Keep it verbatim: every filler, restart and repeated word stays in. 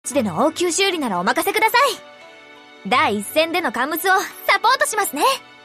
ちでの応急修理ならお任せください。第一線での乾物をサポートしますね。